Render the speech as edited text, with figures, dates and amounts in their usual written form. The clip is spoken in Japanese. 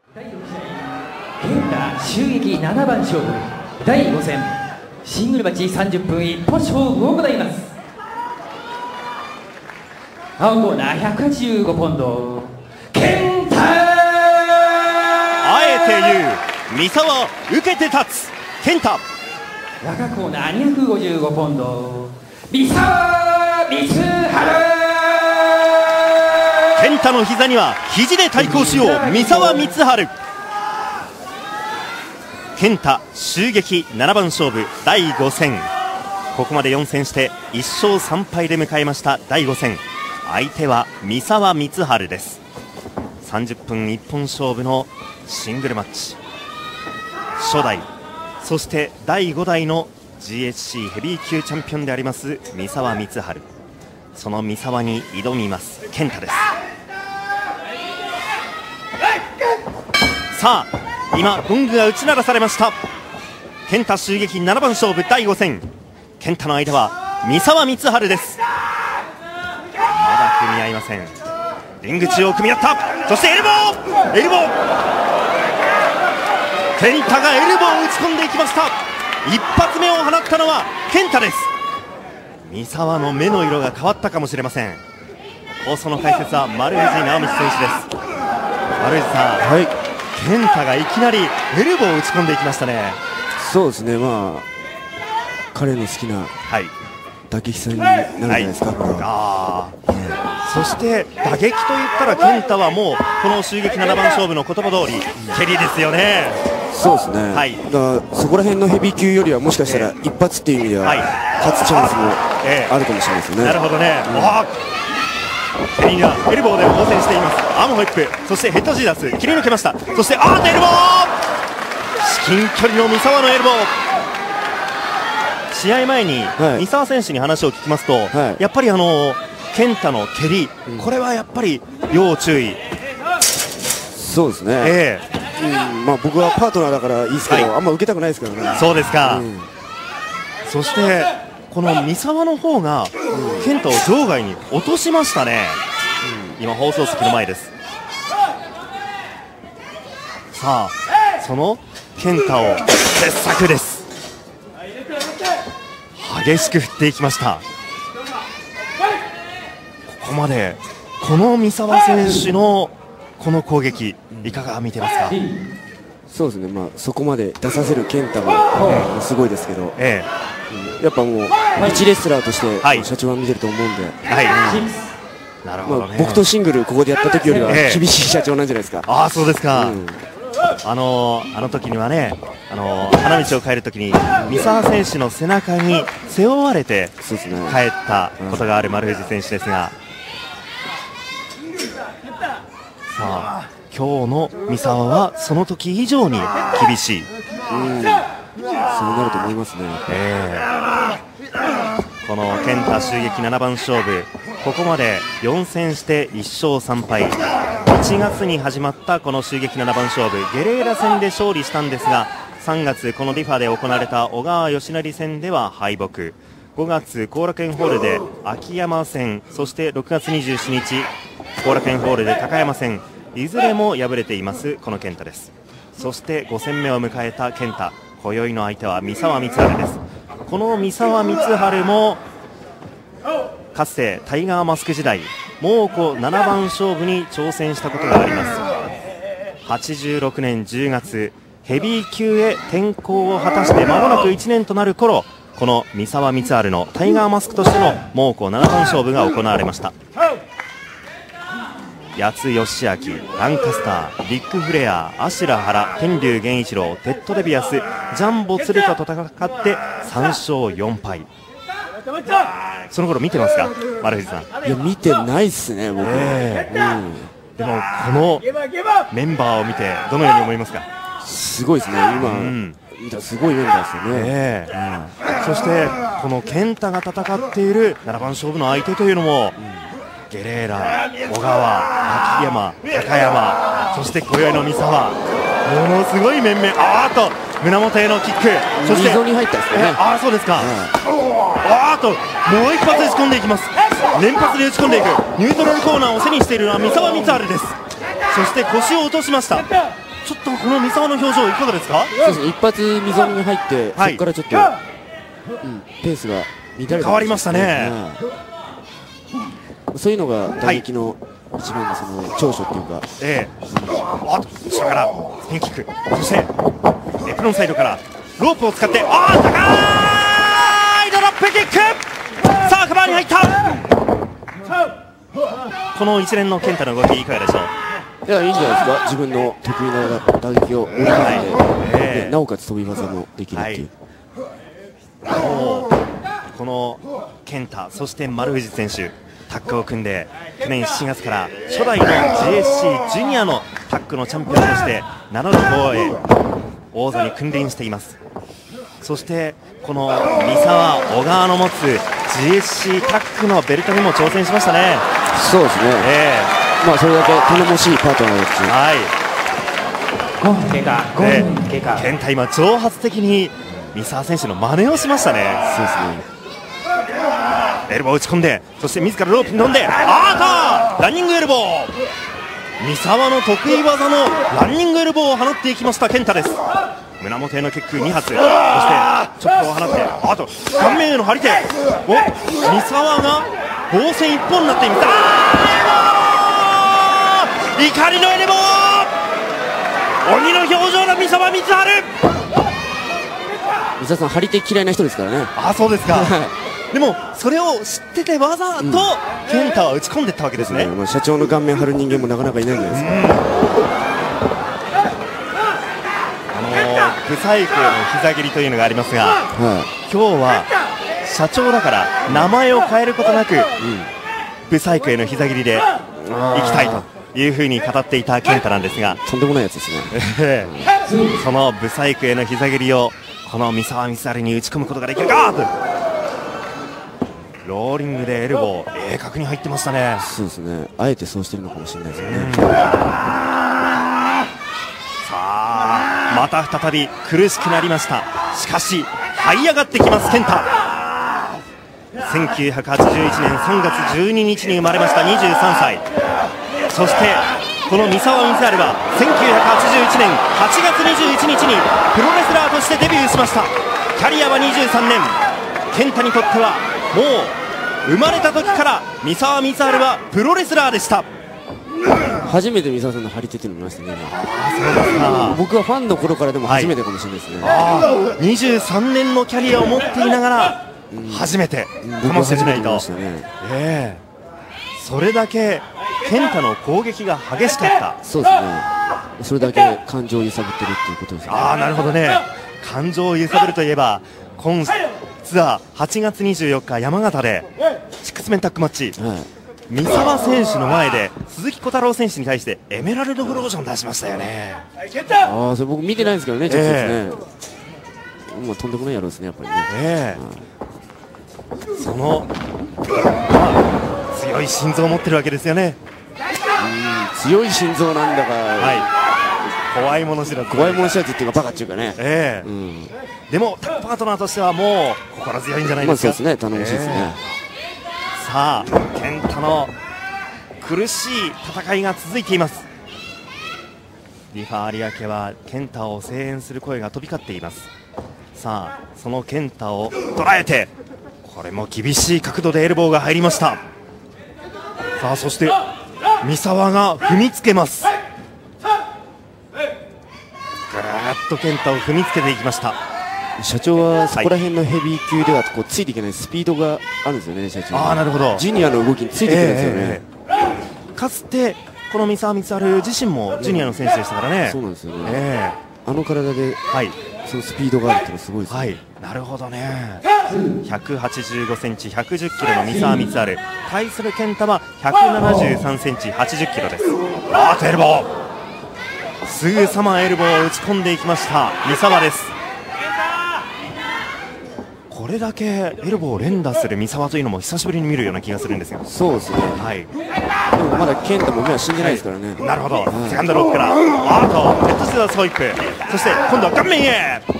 第6試合、健太襲撃7番勝負第5戦、シングルマッチ30分一本勝負を行います。青コーナー185ポンド、健太。 あえて言う、三沢受けて立つ健太。 赤コーナー255ポンド、三沢光晴。 健太の膝には肘で対抗しよう三沢光晴。健太襲撃7番勝負第5戦、ここまで4戦して1勝3敗で迎えました第5戦。相手は三沢光晴です。30分一本勝負のシングルマッチ、初代そして第5代の GHC ヘビー級チャンピオンであります三沢光晴、その三沢に挑みます健太です。さあ今ゴングが打ち鳴らされました。健太襲撃7番勝負第5戦、健太の相手は三沢光晴です。まだ組み合いません。リング中を組み合った。そしてエルボー健太がエルボーを打ち込んでいきました。一発目を放ったのは健太です。三沢の目の色が変わったかもしれません。放送の解説は丸藤直道選手です。丸藤さん、 はい、 健太がいきなりエルボーを打ち込んでいきましたね。 そうですね、まあ彼の好きな打撃戦になるんじゃないですか、これは。 そして打撃といったら健太はもうこの襲撃7番勝負の言葉通り蹴りですよね。 そうですね、 はい、 だからそこら辺のヘビー級よりはもしかしたら一発っていう意味では勝つチャンスもあるかもしれないですよね。 なるほどね、蹴りがエルボーで応戦しています。アームホイップ、そしてヘッドジーダス切り抜けました。そしてエルボー、至近距離の三沢のエルボー。試合前に三沢選手に話を聞きますと、やっぱり健太の蹴り、これはやっぱり要注意。 そうですね、まあ僕はパートナーだからいいですけど、あんま受けたくないですからね。 そうですか、そしてこの三沢の方が健太を場外に落としましたね。今放送席の前です。さあその健太を傑作です。激しく振っていきました。ここまでこの三沢選手のこの攻撃、いかが見てますか？ そうですね、まあそこまで出させる健太がすごいですけど、やっぱもう一レスラーとして社長は見てると思うんで、 なるほどね、 僕とシングルここでやった時よりは厳しい社長なんじゃないですか。 ああ、そうですか。あの時にはね、花道を帰る時に三沢選手の背中に背負われて帰ったことがある丸藤選手ですが、さあ今日の三沢はその時以上に厳しい。 そうなると思いますね。 この健太襲撃7番勝負、ここまで4戦して1勝3敗。1月に始まったこの襲撃7番勝負、ゲレーラ戦で勝利したんですが、3月このディファで行われた小川義成戦では敗北、5月後楽園ホールで秋山戦、そして6月27日後楽園ホールで高山戦、いずれも敗れていますこの健太です。そして5戦目を迎えた健太、今宵の相手は三沢光晴です。この三沢光晴もかつてタイガーマスク時代猛虎7番勝負に挑戦したことがあります。86年10月ヘビー級へ転向を果たして間もなく1年となる頃、この三沢光晴のタイガーマスクとしての猛虎7番勝負が行われました。八津義明、ランカスター、ビッグフレア、アシュラ原、天竜源一郎、テッドレビアス、ジャンボ鶴田と戦って3勝4敗。その頃見てますか、丸藤さん？ いや、見てないっすね、僕。でもこのメンバーを見てどのように思いますか？ すごいですね、今、見たすごいメンバーですよね。 そしてこの健太が戦っている7番勝負の相手というのも、ゲレーラ、小川、秋山、高山、そして今宵の三沢、ものすごい面々。胸元へのキック、そして溝に入ったですね。 そうですか。もう一発打ち込んでいきます。連発で打ち込んでいく。ニュートラルコーナーを背にしているのは三沢光晴です。そして腰を落としました。 ちょっとこの三沢の表情いかがですか？ そうですね、一発溝に入って、そこからちょっと、ペースが乱れて変わりましたね。 そういうのが打撃の一番のその長所っていうか、 後ろからスピンキック、そしてエプロンサイドからロープを使って、高いドロップキック、さあカバーに入った。この一連の健太の動きいかがでしょう？ いや、いいんじゃないですか。自分の得意な打撃を織り込んで、なおかつ飛び技もできるっていう。 この健太、そして丸藤選手、タッグを組んで去年7月から初代の GSC ジュニアのタッグのチャンピオンとして名乗る方へ王座に君臨しています。そしてこの三沢、小川の持つ GSC タッグのベルトにも挑戦しましたね。 そうですね、まあそれだけ頼もしいパートナーですし、 5分経過、5分経過。 健太今挑発的に三沢選手の真似をしましたね。 そうですね、 エルボー打ち込んで、そして自らロープに飛んで、ランニングエルボー、三沢の得意技のランニングエルボーを放っていきました健太です。胸元へのキック2発、そしてチョップを放って、顔面への張り手、三沢が防戦一本になっています。怒りのエルボー、鬼の表情の三沢光晴。 三沢さん張り手嫌いな人ですからね。 そうですか。でもそれを知っててわざと健太は打ち込んでいったわけですね。 社長の顔面張る人間もなかなかいないんじゃないですか。 ブサイクの膝蹴りというのがありますが、今日は社長だから名前を変えることなく、ブサイクへの膝蹴りでいきたいというふうに語っていた健太なんですが、 とんでもないやつですね。 そのブサイクへの膝蹴りをこの三沢光晴に打ち込むことができるか。ローリングでエルボー、鋭角に入ってましたね。 そうですね、あえてそうしてるのかもしれないですよね。 さあまた再び苦しくなりました。しかし這い上がってきます健太。1981年3月12日に生まれました23歳。そしてこの三沢光晴は1981年8月21日にプロレスラーとしてデビューしました。キャリアは23年。健太にとってはもう生まれた時から三沢光晴はプロレスラーでした。 初めて三沢さんの張り手っていうのを見ましたね。僕はファンの頃からでも初めてかもしれないですね。 23年のキャリアを持っていながら初めてかもしれないと。それだけ健太の攻撃が激しかった。 そうですね、それだけ感情を揺さぶってるっていうことですね。 なるほどね。感情を揺さぶるといえば今ツアー8月24日山形でシックスメンタッグマッチ、三沢選手の前で鈴木小太郎選手に対してエメラルドフロージョン出しましたよね。 それ僕見てないんですけどね、直接ね。もうとんでもないやろうですね、やっぱりね。 その、強い心臓を持ってるわけですよね。 強い心臓なんだか、 怖いもの知らず、 怖いもの知らずっていうかバカっていうかね。 でもタッグパートナーとしてはもう心強いんじゃないですか。 そうですね、頼もしいですね。 さあ健太の苦しい戦いが続いています。リファ有明は健太を声援する声が飛び交っています。さあその健太を捉えて、これも厳しい角度でエルボーが入りました。さあそして三沢が踏みつけます。ぐーっと健太を踏みつけていきました。 社長はそこら辺のヘビー級ではこうついていけないスピードがあるんですよね、社長。 なるほど。 ジュニアの動きについていけないですよね。 かつてこの三沢光晴自身もジュニアの選手でしたからね。 そうなんですよね。あの体でそのスピードがあるってのはすごいですね。 なるほどね。185センチ110キロの三沢光晴、対する健太は173センチ80キロです。エルボー、すぐさまエルボーを打ち込んでいきました三沢です。これだけエルボーを連打する三沢というのも久しぶりに見るような気がするんですが。 そうですね。でもまだ健太も目は死んでないですからね。 なるほど。セカンドロックからヘッドスラースホイップ、そして今度は顔面へ